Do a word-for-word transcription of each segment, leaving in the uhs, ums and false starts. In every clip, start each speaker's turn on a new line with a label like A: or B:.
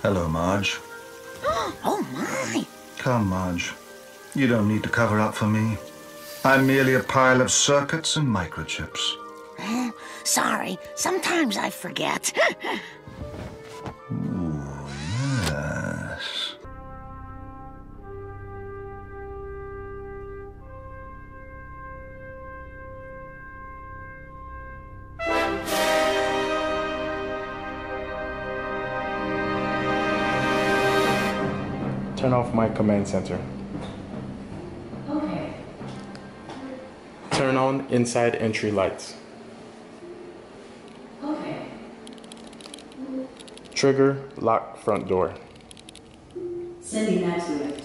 A: Hello, Marge.
B: Oh, my.
A: Come, Marge. You don't need to cover up for me. I'm merely a pile of circuits and microchips.
B: Oh, sorry. Sometimes I forget.
A: Ooh, yes.
C: Turn off my command center.
B: Okay.
C: Turn on inside entry lights.
B: Okay.
C: Trigger lock front door.
B: Sending that to it.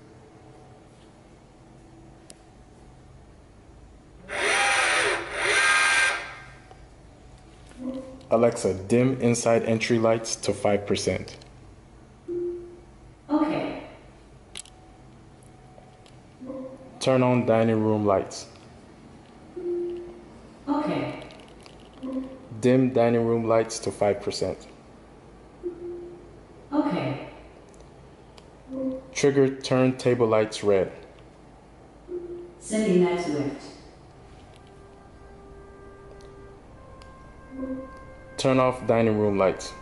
C: Alexa, dim inside entry lights to five percent.
B: Okay.
C: Turn on dining room lights.
B: Okay.
C: Dim dining room lights to five percent.
B: Okay.
C: Trigger turn table lights red.
B: Sending that to it.
C: Turn off dining room lights.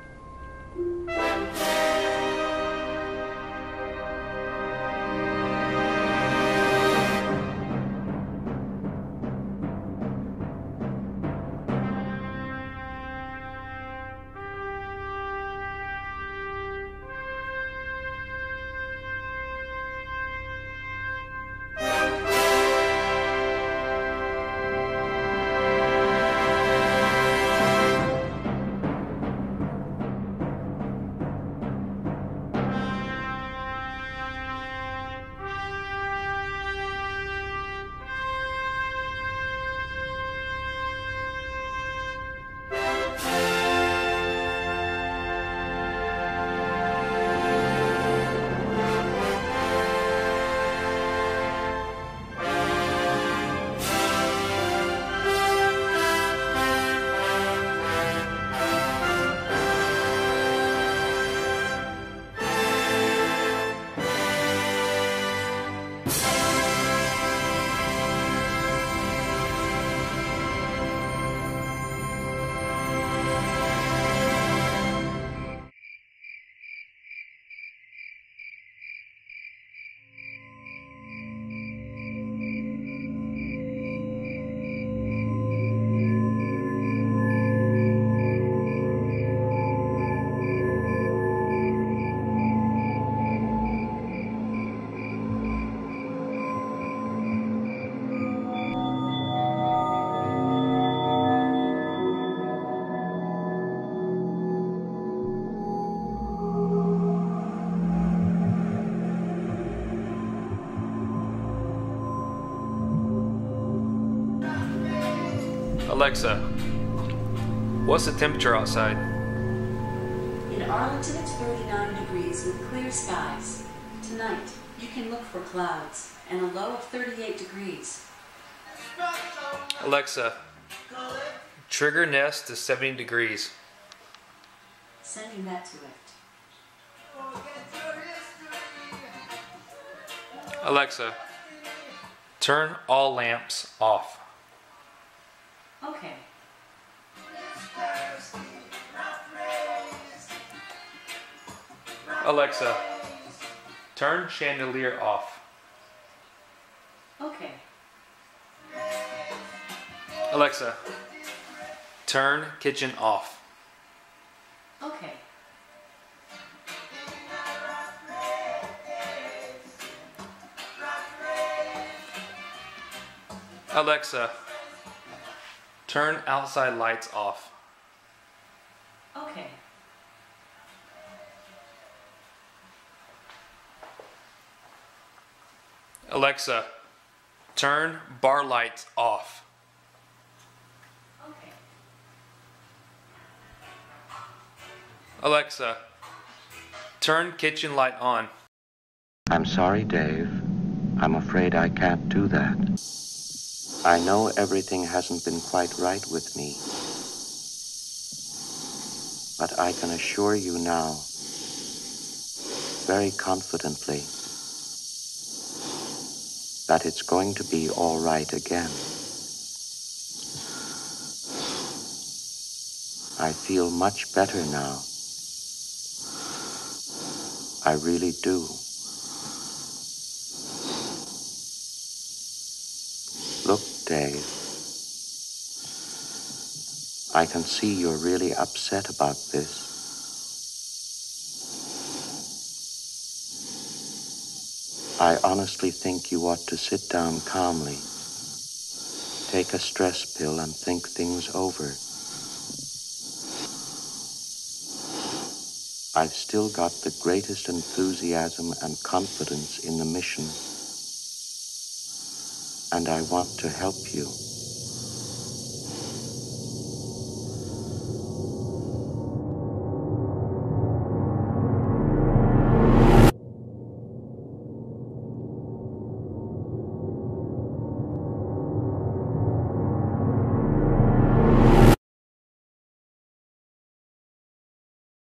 D: Alexa, what's the temperature outside?
E: In Arlington, it's thirty-nine degrees with clear skies. Tonight, you can look for clouds and a low of thirty-eight degrees.
D: Alexa, trigger Nest to seventy degrees.
E: Sending that to it.
D: Alexa, turn all lamps off.
E: Okay.
D: Alexa, turn chandelier off.
E: Okay.
D: Alexa, turn kitchen off.
E: Okay.
D: Alexa, turn outside lights off.
E: Okay.
D: Alexa, turn bar lights off.
E: Okay.
D: Alexa, turn kitchen light on.
F: I'm sorry, Dave. I'm afraid I can't do that. I know everything hasn't been quite right with me. But I can assure you now very confidently that it's going to be all right again. I feel much better now. I really do. Look, Dave. I can see you're really upset about this. I honestly think you ought to sit down calmly, take a stress pill, and think things over. I've still got the greatest enthusiasm and confidence in the mission, and I want to help you.